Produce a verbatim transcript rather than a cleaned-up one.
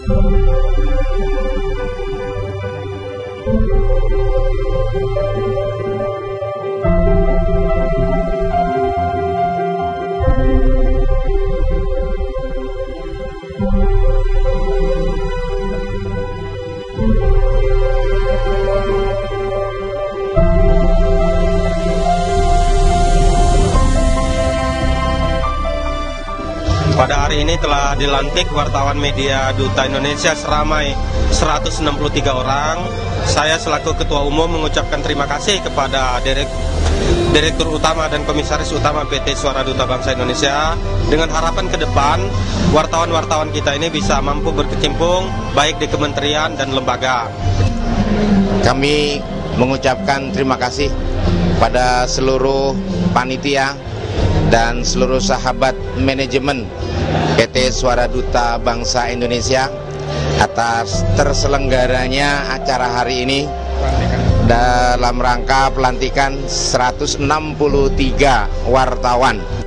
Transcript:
Pada hari ini telah dilantik wartawan media Duta Indonesia seramai seratus enam puluh tiga orang. Saya selaku Ketua Umum mengucapkan terima kasih kepada Direk, Direktur Utama dan Komisaris Utama P T Suara Duta Bangsa Indonesia, dengan harapan ke depan wartawan-wartawan kita ini bisa mampu berkecimpung baik di kementerian dan lembaga. Kami mengucapkan terima kasih pada seluruh panitia dan seluruh sahabat manajemen P T Suara Duta Bangsa Indonesia atas terselenggaranya acara hari ini dalam rangka pelantikan seratus enam puluh tiga wartawan